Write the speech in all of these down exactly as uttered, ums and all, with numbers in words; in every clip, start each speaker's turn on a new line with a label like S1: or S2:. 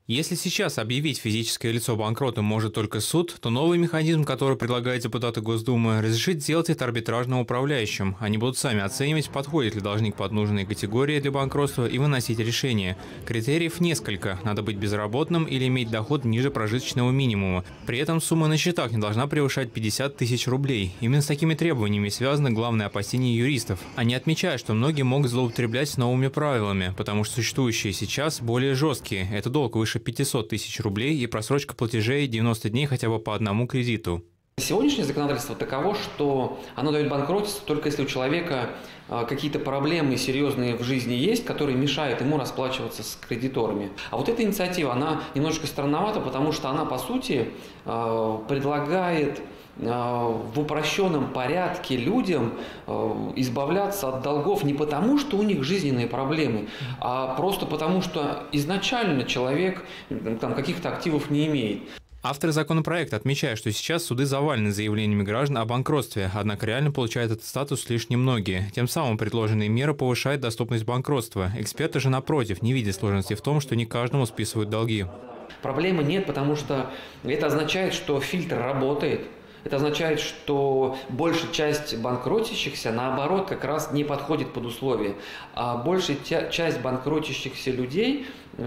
S1: Если сейчас объявить физическое лицо банкротом может только суд, то новый механизм, который предлагают депутаты Госдумы, разрешит сделать это арбитражным управляющим. Они будут сами оценивать, подходит ли должник под нужные категории для банкротства и выносить решение. Критериев несколько. Надо быть безработным или иметь доход ниже прожиточного минимума. При этом сумма на счетах не должна превышать пятьдесят тысяч рублей. Именно с такими требованиями связаны главные опасения юристов. Они отмечают, что многие могут злоупотреблять новыми правилами, потому что существующие сейчас более жесткие. Это долг выше пятисот тысяч рублей и просрочка платежей девяносто дней хотя бы по одному кредиту.
S2: Сегодняшнее законодательство таково, что оно дает банкротство только если у человека какие-то проблемы серьезные в жизни есть, которые мешают ему расплачиваться с кредиторами. А вот эта инициатива, она немножко странновата, потому что она, по сути, предлагает в упрощенном порядке людям избавляться от долгов не потому, что у них жизненные проблемы, а просто потому, что изначально человек там каких-то активов не имеет.
S1: Авторы законопроекта отмечают, что сейчас суды завалены заявлениями граждан о банкротстве, однако реально получают этот статус лишь немногие. Тем самым предложенные меры повышают доступность банкротства. Эксперты же, напротив, не видят сложности в том, что не каждому списывают долги.
S2: Проблемы нет, потому что это означает, что фильтр работает. Это означает, что большая часть банкротящихся, наоборот, как раз не подходит под условия. А большая часть банкротящихся людей,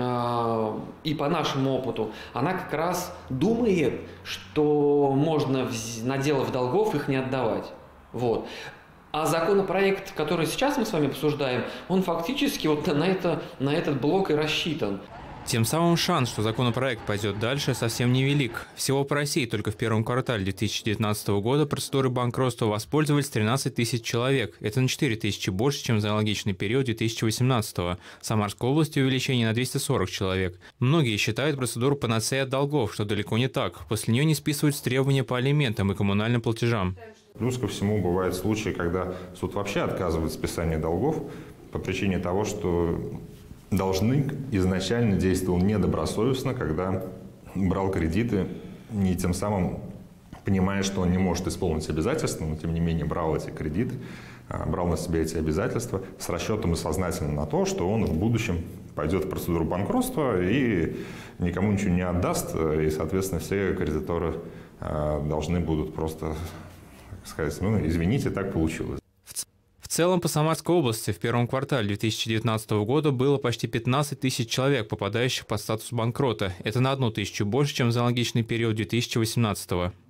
S2: э, и по нашему опыту, она как раз думает, что можно, наделав долгов, их не отдавать. Вот. А законопроект, который сейчас мы с вами обсуждаем, он фактически вот на, это, на этот блок и рассчитан.
S1: Тем самым шанс, что законопроект пойдет дальше, совсем невелик. Всего по России только в первом квартале две тысячи девятнадцатого года процедурой банкротства воспользовались тринадцать тысяч человек. Это на четыре тысячи больше, чем за аналогичный период две тысячи восемнадцатого. В Самарской области увеличение на двести сорок человек. Многие считают процедуру панацеей от долгов, что далеко не так. После нее не списываются требования по алиментам и коммунальным платежам.
S3: Плюс ко всему бывают случаи, когда суд вообще отказывает в списании долгов по причине того, что должник изначально действовал недобросовестно, когда брал кредиты, не тем самым понимая, что он не может исполнить обязательства, но тем не менее брал эти кредиты, брал на себя эти обязательства с расчетом и сознательно на то, что он в будущем пойдет в процедуру банкротства и никому ничего не отдаст, и, соответственно, все кредиторы должны будут просто, так сказать, ну, извините, так получилось.
S1: В целом по Самарской области в первом квартале две тысячи девятнадцатого года было почти пятнадцать тысяч человек, попадающих под статус банкрота. Это на одну тысячу больше, чем за аналогичный период две тысячи восемнадцатого.